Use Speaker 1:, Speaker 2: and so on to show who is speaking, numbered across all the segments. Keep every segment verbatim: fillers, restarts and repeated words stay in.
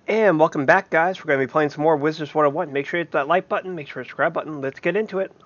Speaker 1: And welcome back, guys. We're going to be playing some more Wizards one oh one. Make sure you hit that like button, make sure you hit the subscribe button. Let's get into it.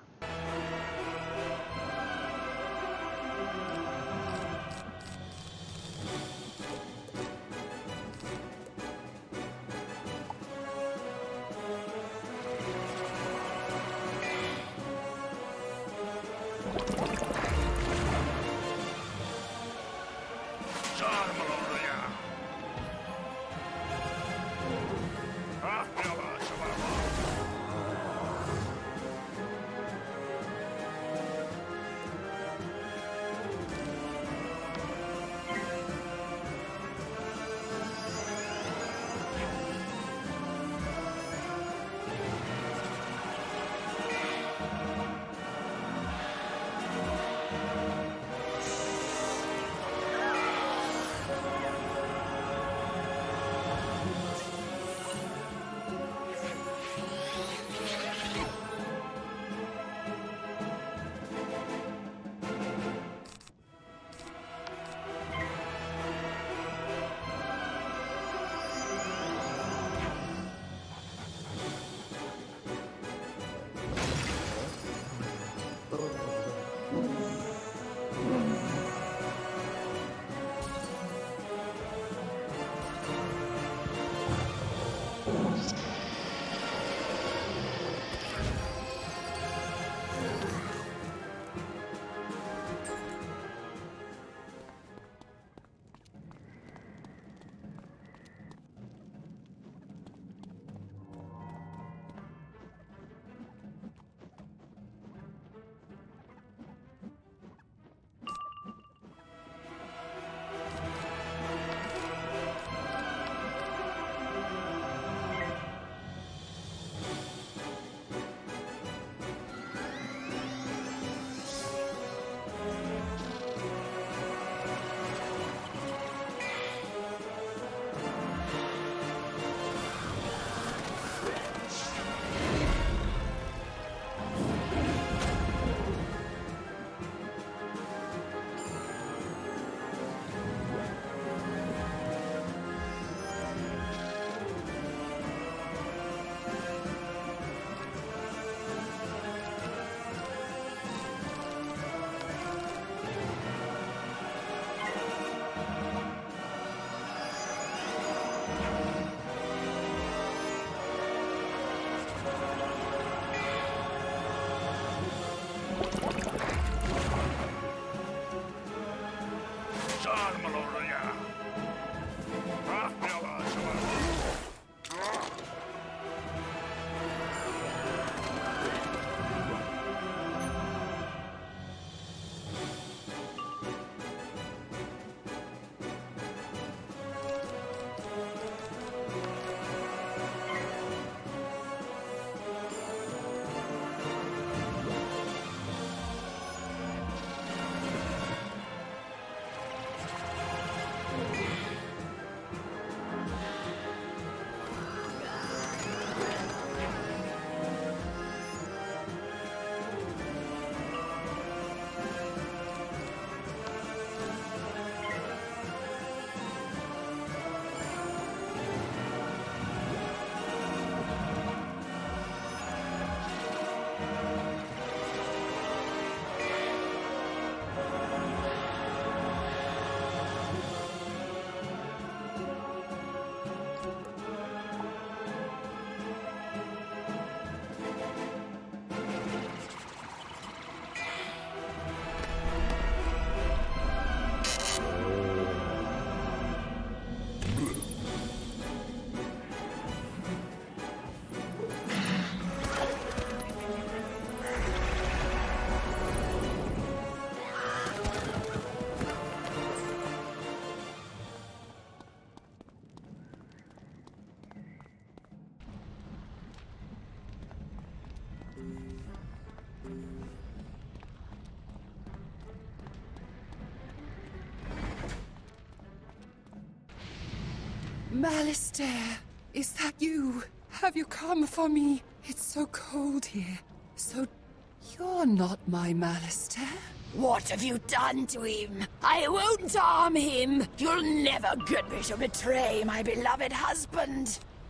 Speaker 2: Malistaire, is that you? Have you come for me? It's so cold here. So, you're not my Malistaire?
Speaker 3: What have you done to him? I won't harm him. You'll never get me to betray my beloved husband.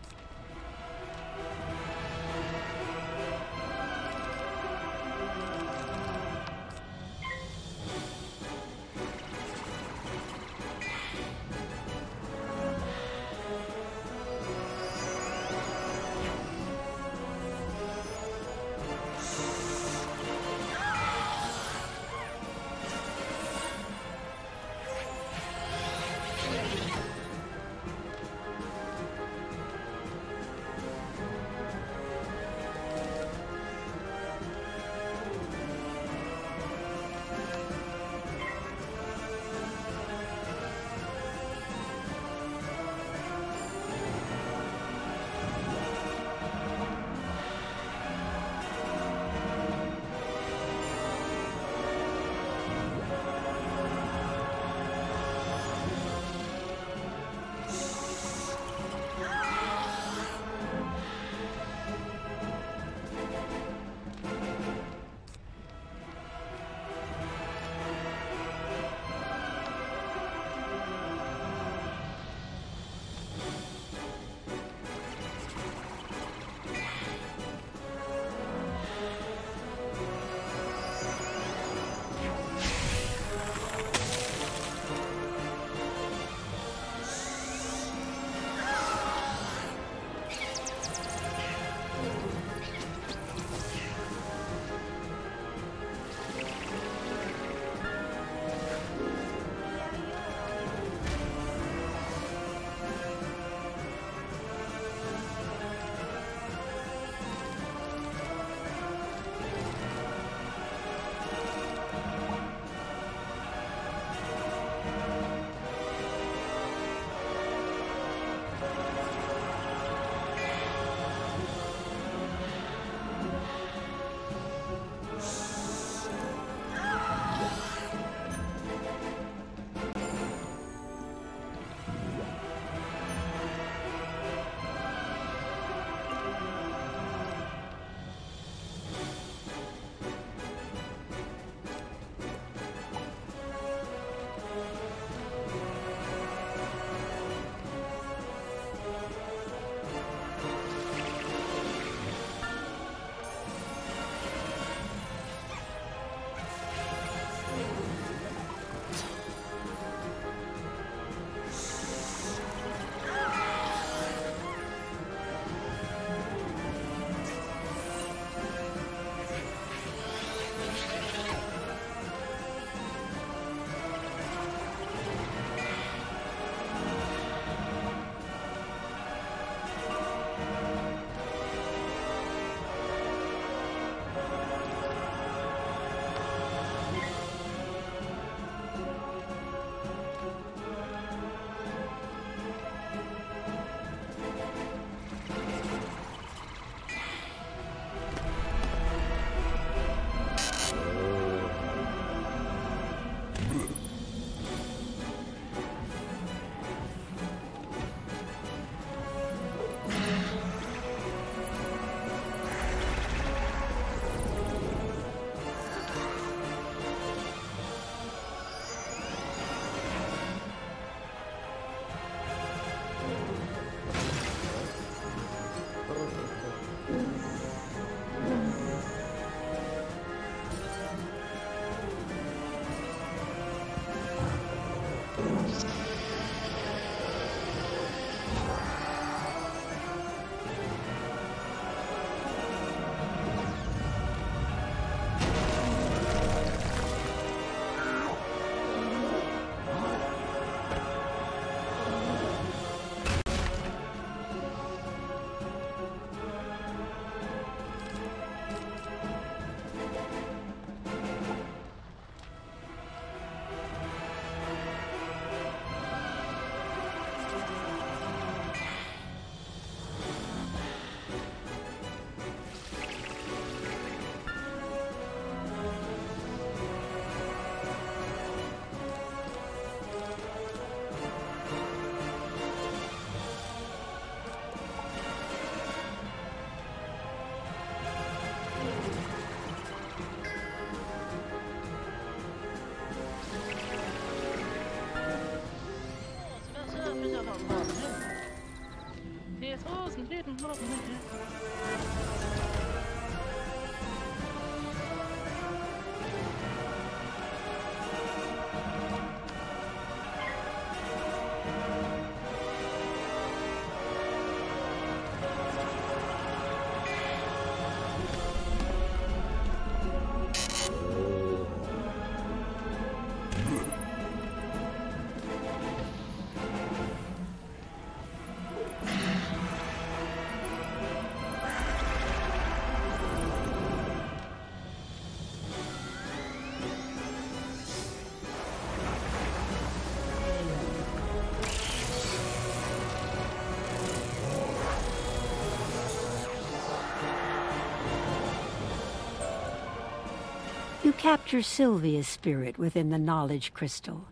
Speaker 4: You capture Sylvia's spirit within the knowledge crystal.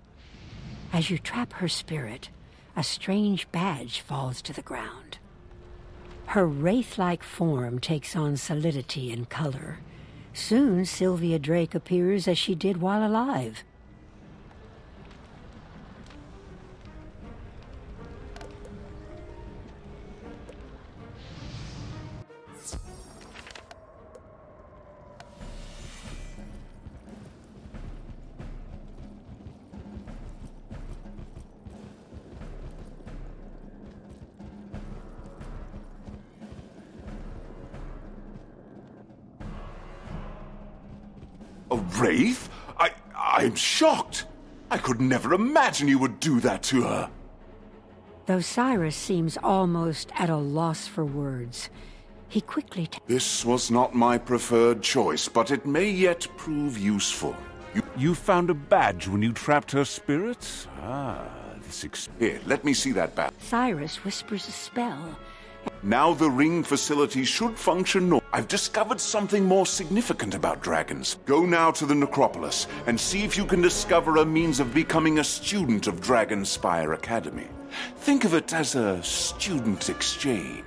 Speaker 4: As you trap her spirit, a strange badge falls to the ground. Her wraith-like form takes on solidity and color. Soon, Sylvia Drake appears as she did while alive.
Speaker 5: A wraith? I... I'm shocked. I could never imagine you would do that to her.
Speaker 4: Though Cyrus seems almost at a loss for words, he quickly...
Speaker 5: This was not my preferred choice, but it may yet prove useful.
Speaker 6: You, you found a badge when you trapped her spirits? Ah, this ex-
Speaker 5: Here, let me see that badge.
Speaker 4: Cyrus whispers a spell.
Speaker 5: Now the ring facility should function normally. I've discovered something more significant about dragons. Go now to the necropolis and see if you can discover a means of becoming a student of Dragonspyre Academy. Think of it as a student exchange.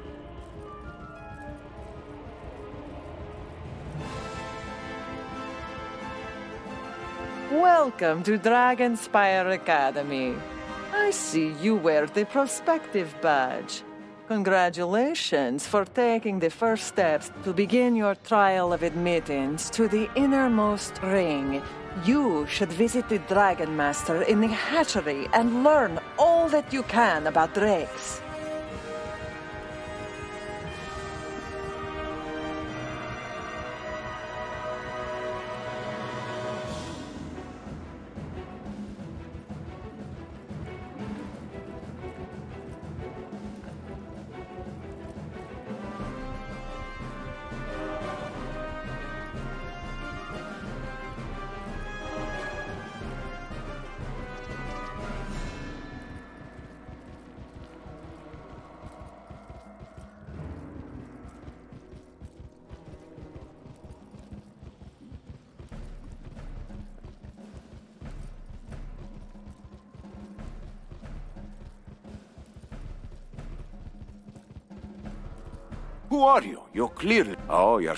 Speaker 7: Welcome to Dragonspyre Academy. I see you wear the prospective badge. Congratulations for taking the first steps to begin your trial of admittance to the innermost ring. You should visit the Dragon Master in the hatchery and learn all that you can about drakes.
Speaker 5: Who are you? You're clearly... Oh, you're...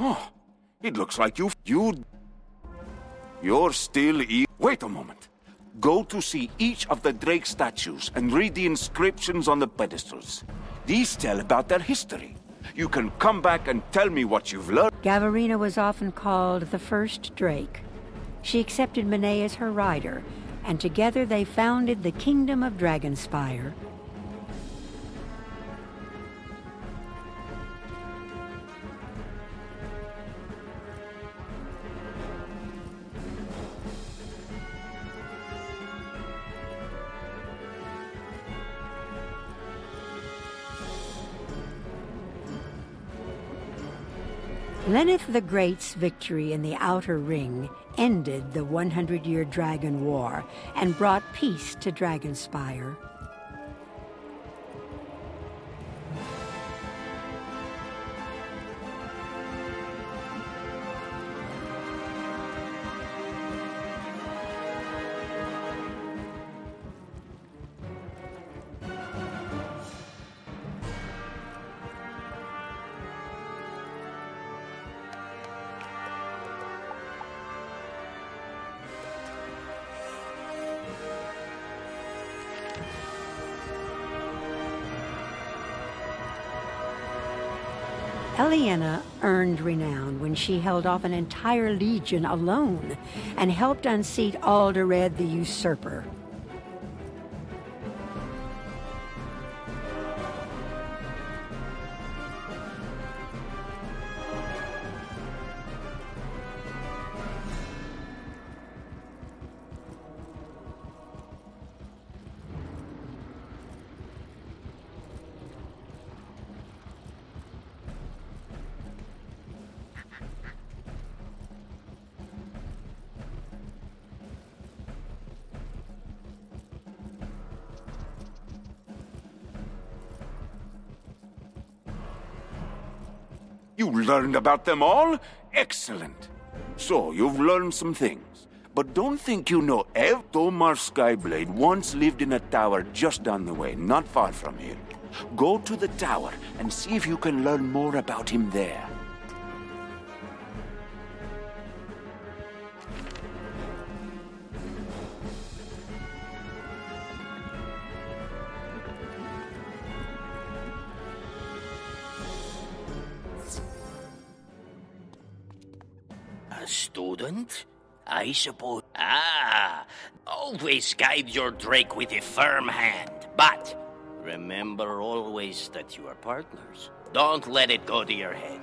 Speaker 5: Oh, it looks like you... You... You're still... E Wait a moment. Go to see each of the Drake statues and read the inscriptions on the pedestals. These tell about their history. You can come back and tell me what you've learned.
Speaker 4: Gavarina was often called the first Drake. She accepted Monet as her rider, and together they founded the Kingdom of Dragonspyre. Lenneth the Great's victory in the Outer Ring ended the one hundred year Dragon War and brought peace to Dragonspyre. Eliana earned renown when she held off an entire legion alone and helped unseat Alderred the Usurper.
Speaker 5: You learned about them all? Excellent. So, you've learned some things. But don't think you know Ev. Tomar Skyblade once lived in a tower just down the way, not far from here. Go to the tower and see if you can learn more about him there.
Speaker 3: Student? I suppose... Ah! Always guide your Drake with a firm hand. But remember always that you are partners. Don't let it go to your head.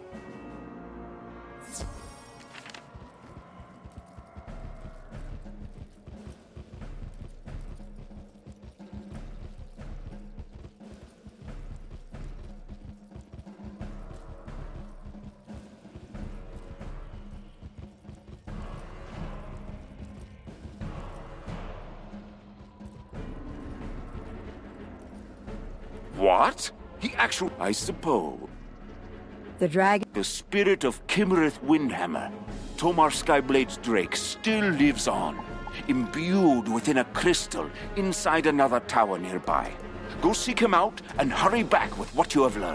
Speaker 5: What? He actually... I suppose.
Speaker 4: The dragon...
Speaker 5: The spirit of Kimmereth Windhammer, Tomar Skyblade's Drake, still lives on, imbued within a crystal inside another tower nearby. Go seek him out and hurry back with what you have learned.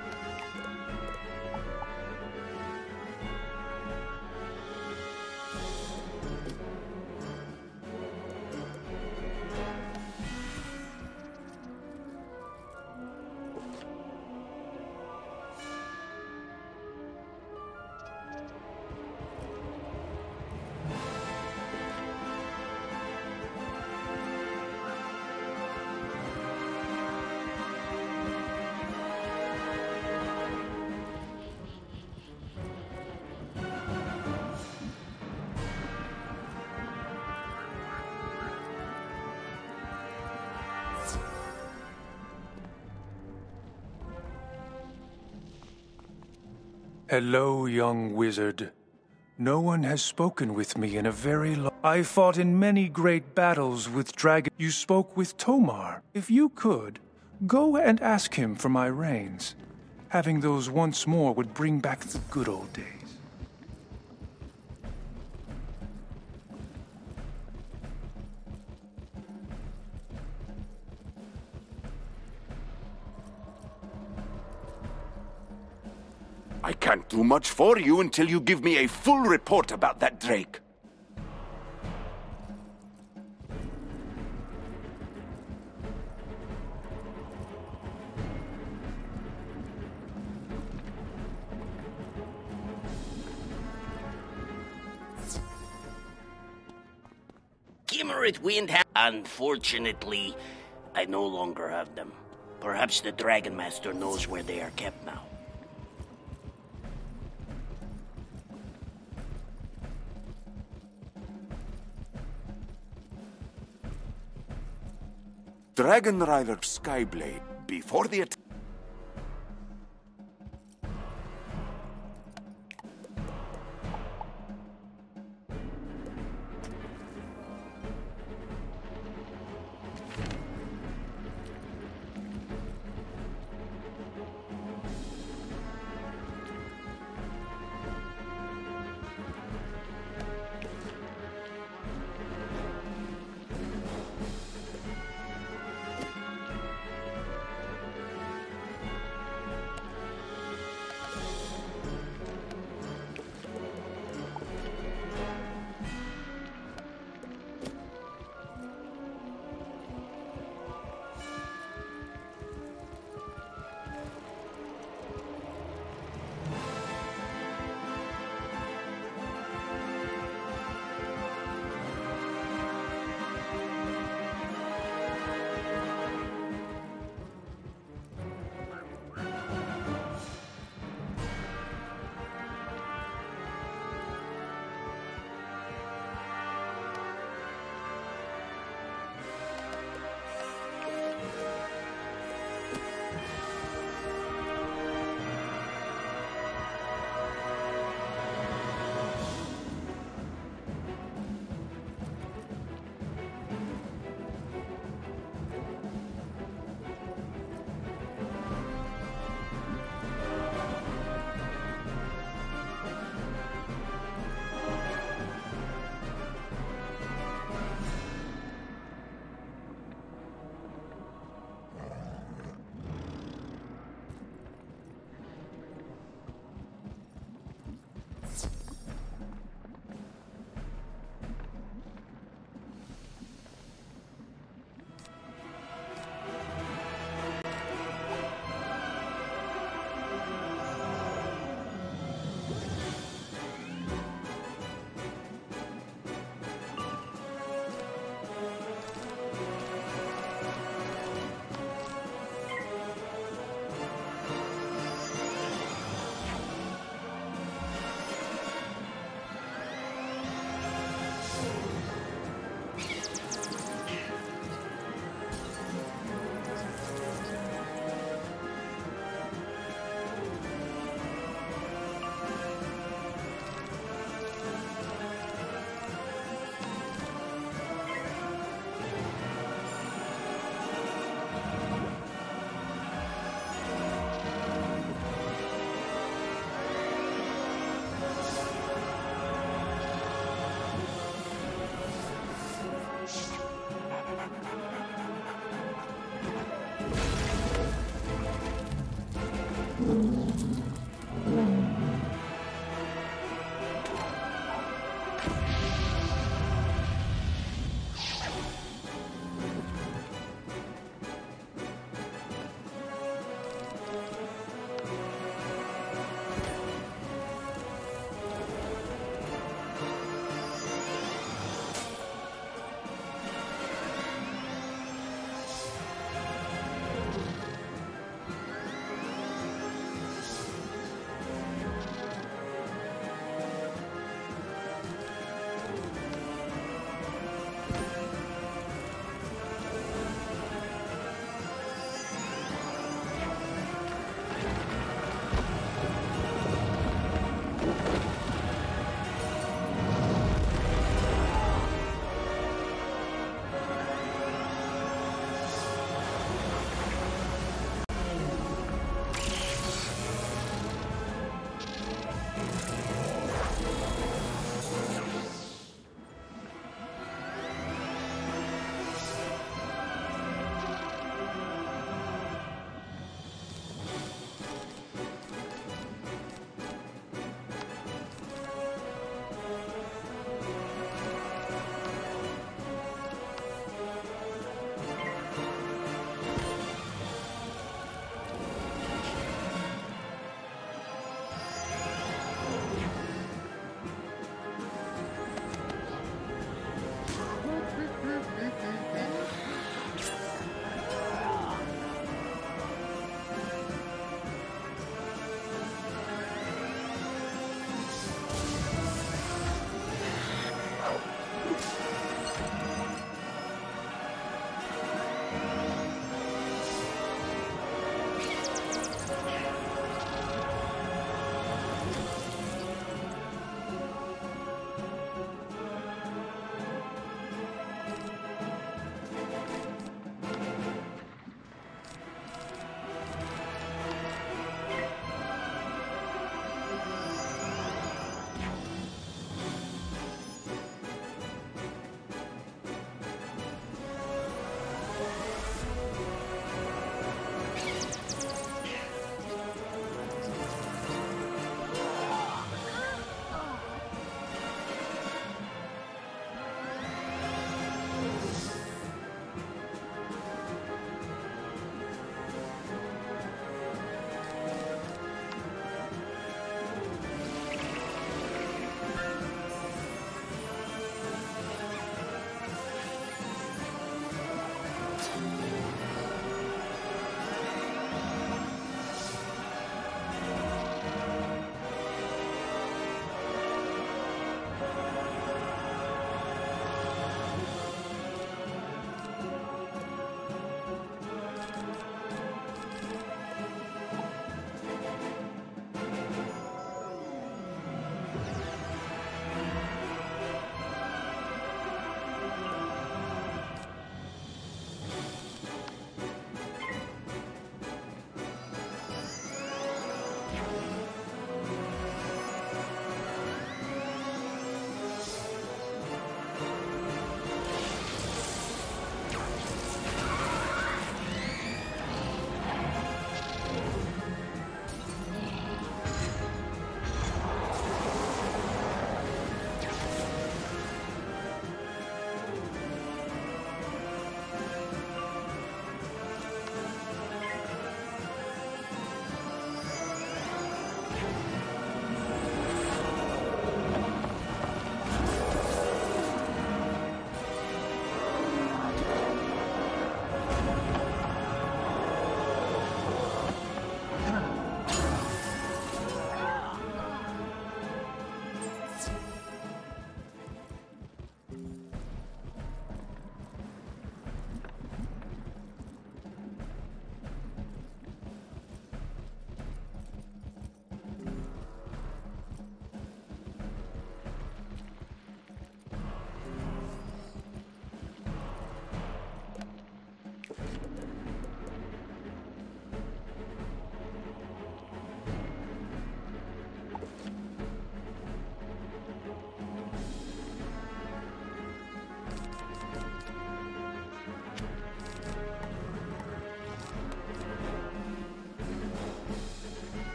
Speaker 8: Hello, young wizard. No one has spoken with me in a very long... I fought in many great battles with dragon... You spoke with Tomar. If you could, go and ask him for my reins. Having those once more would bring back the good old days.
Speaker 5: I can't do much for you until you give me a full report about that drake.
Speaker 3: Gimmerit Wind ha- Unfortunately, I no longer have them. Perhaps the Dragon Master knows where they are kept now.
Speaker 5: Dragon Rider Skyblade, before the attack.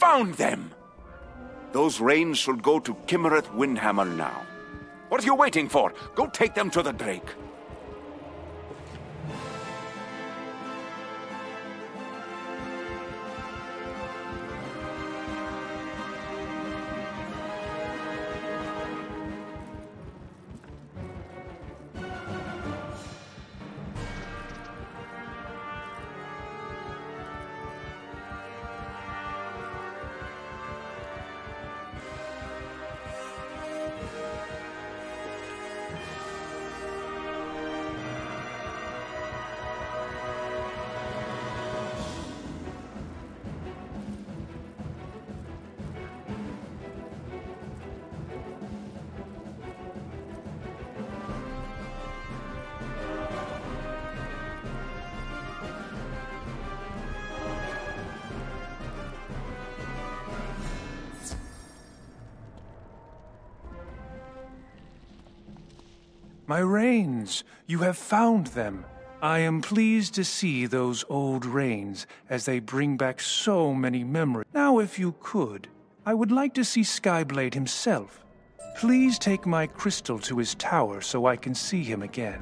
Speaker 5: found them! Those reins should go to Kimmereth Windhammer now. What are you waiting for? Go take them to the Drake.
Speaker 8: My reins! You have found them. I am pleased to see those old reins, as they bring back so many memories. Now, if you could, I would like to see Skyblade himself. Please take my crystal to his tower so I can see him again.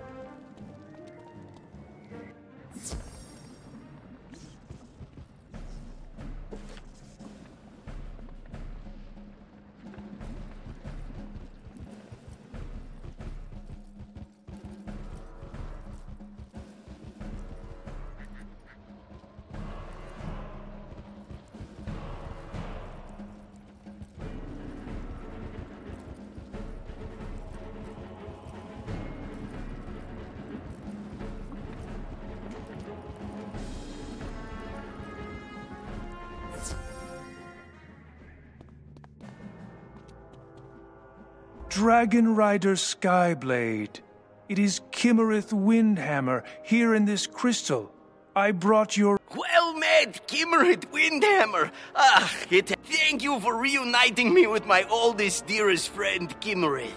Speaker 8: Dragon Rider Skyblade. It is Kimmereth Windhammer here in this crystal. I brought your...
Speaker 3: Well met, Kimmereth Windhammer! Ah, it, thank you for reuniting me with my oldest, dearest friend, Kimmereth.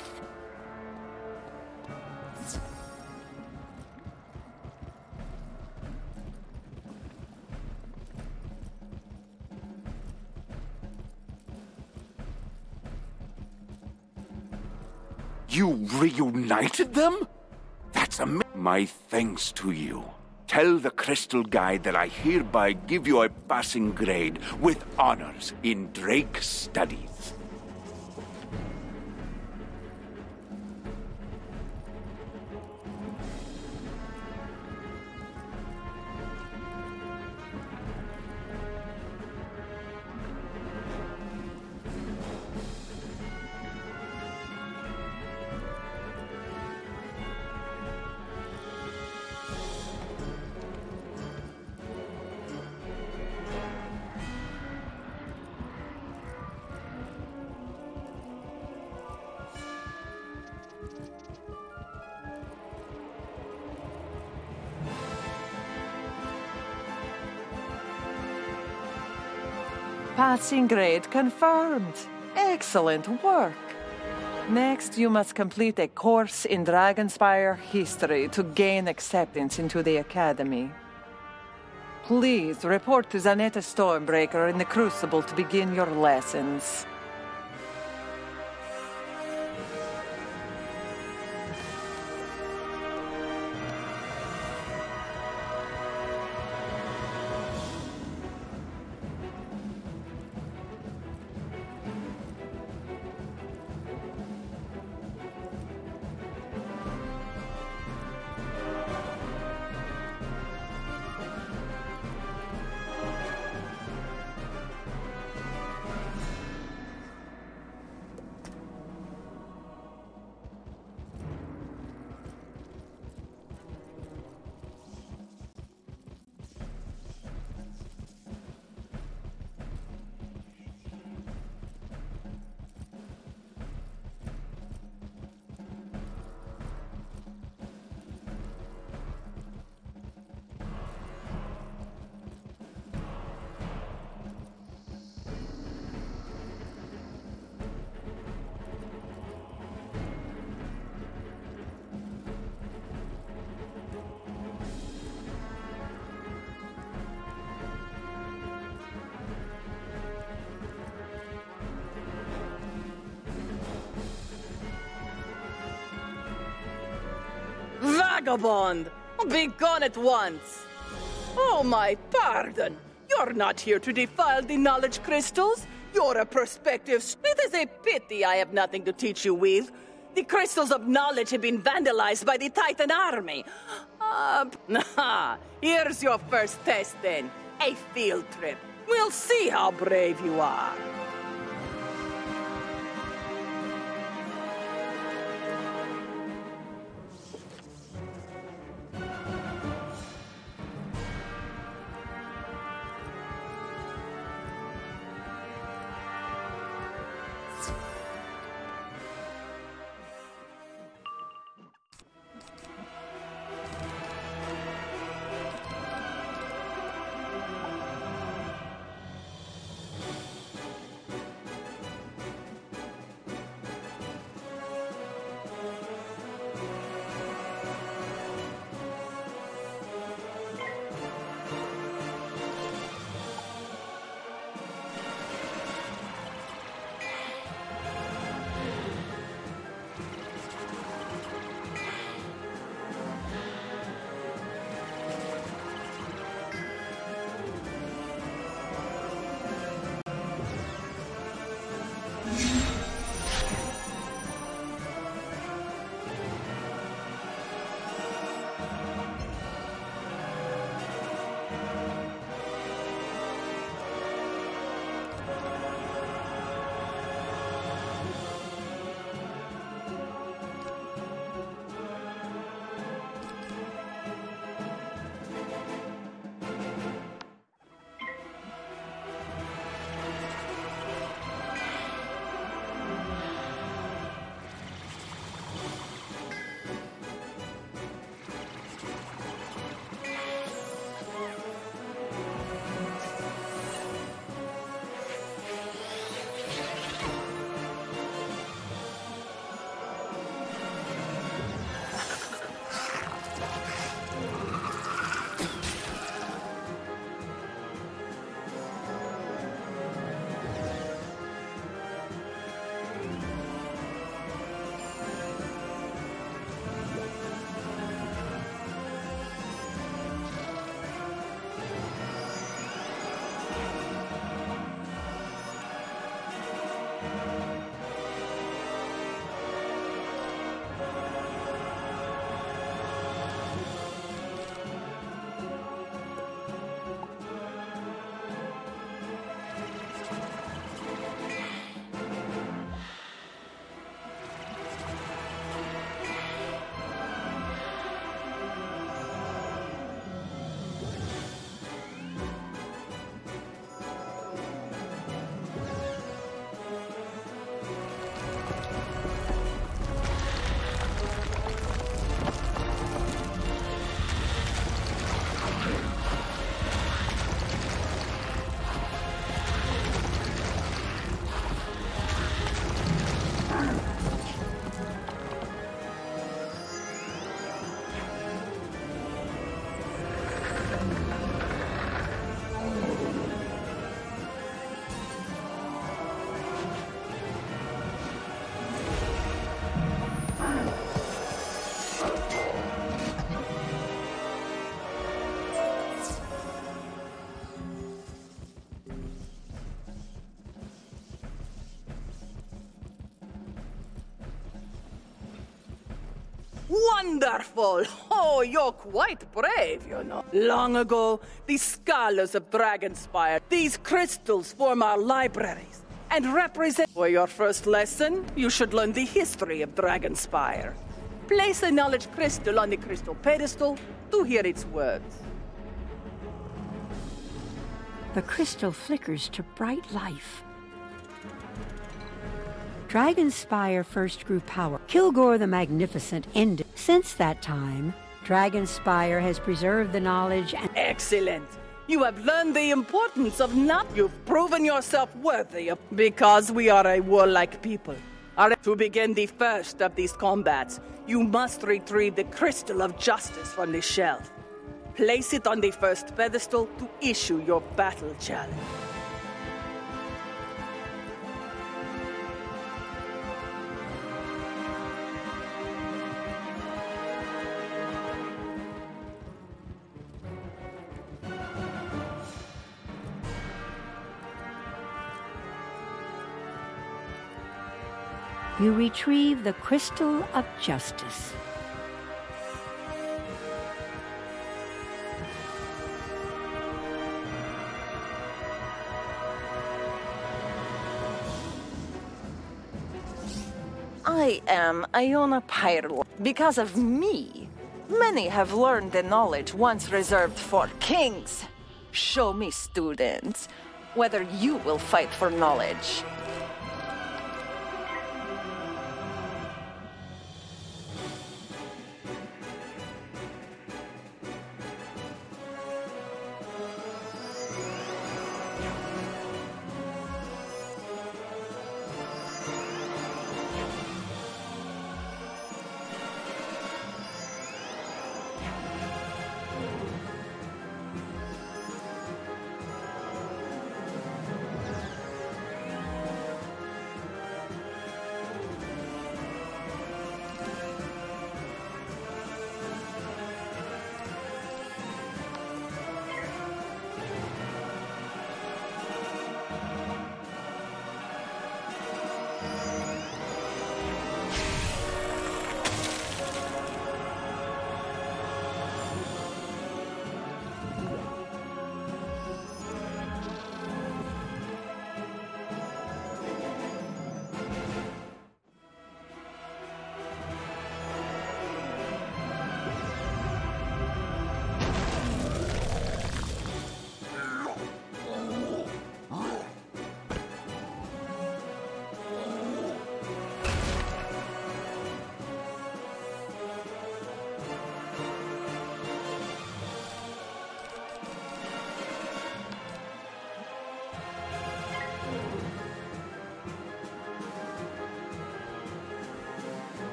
Speaker 5: You reunited them? That's amazing. My thanks to you. Tell the Crystal Guide that I hereby give you a passing grade with honors in Drake Studies.
Speaker 7: Passing grade confirmed. Excellent work. Next, you must complete a course in Dragonspyre history to gain acceptance into the Academy. Please report to Zanetta Stormbreaker in the Crucible to begin your lessons. vagabond! Be gone at once! Oh, my pardon! You're not here to defile the knowledge crystals. You're a perspective. It is a pity I have nothing to teach you with. The crystals of knowledge have been vandalized by the Titan army. Uh, here's your first test then. A field trip. We'll see how brave you are. Wonderful! Oh, you're quite brave, you know. Long ago, the scholars of Dragonspyre, these crystals form our libraries and represent... For your first lesson, you should learn the history of Dragonspyre. Place a knowledge crystal on the crystal pedestal to hear its words.
Speaker 4: The crystal flickers to bright life. Dragonspyre first grew power. Kilgore the Magnificent ended. Since that time, Dragonspyre has preserved the knowledge and...
Speaker 7: Excellent! You have learned the importance of not... You've proven yourself worthy of... Because we are a warlike people. Are to begin the first of these combats, you must retrieve the Crystal of Justice from the shelf. Place it on the first pedestal to issue your battle challenge.
Speaker 4: you retrieve the Crystal of Justice.
Speaker 7: I am Iona Pyrel. Because of me, many have learned the knowledge once reserved for kings. Show me, students, whether you will fight for knowledge.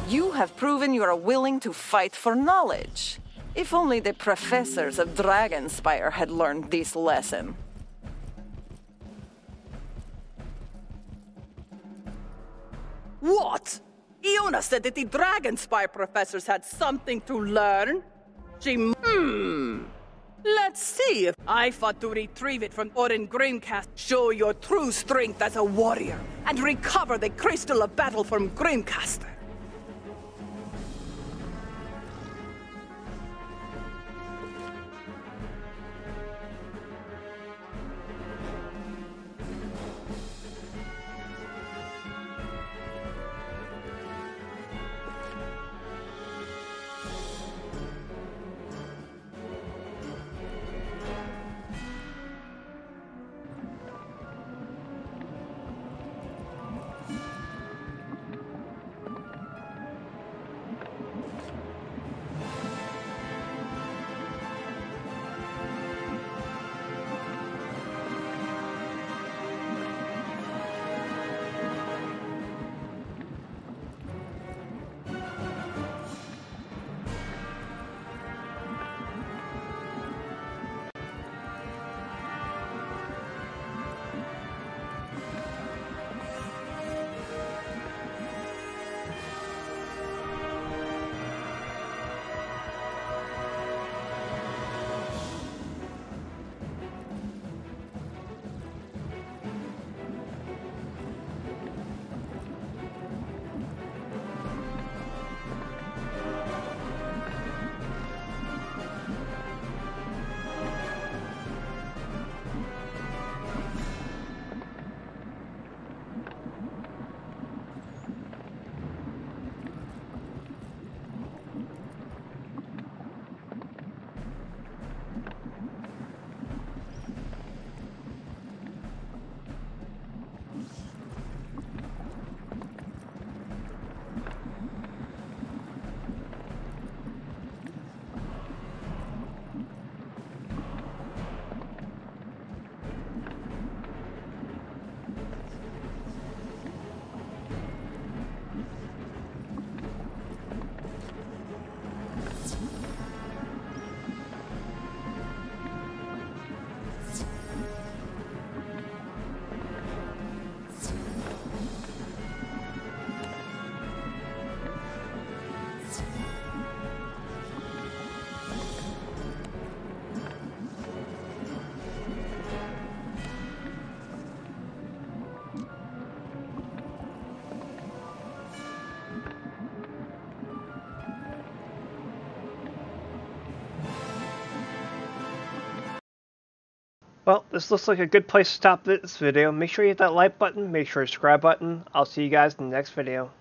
Speaker 7: You have proven you are willing to fight for knowledge. If only the professors of Dragonspyre had learned this lesson.
Speaker 9: What? Iona said that the Dragonspyre professors had something to learn? She... Hmm... Let's see if I fought to retrieve it from Orin Grimcast, show your true strength as a warrior, and recover the Crystal of Battle from Grimcaster.
Speaker 1: Well, this looks like a good place to stop this video. Make sure you hit that like button, make sure you subscribe button. I'll see you guys in the next video.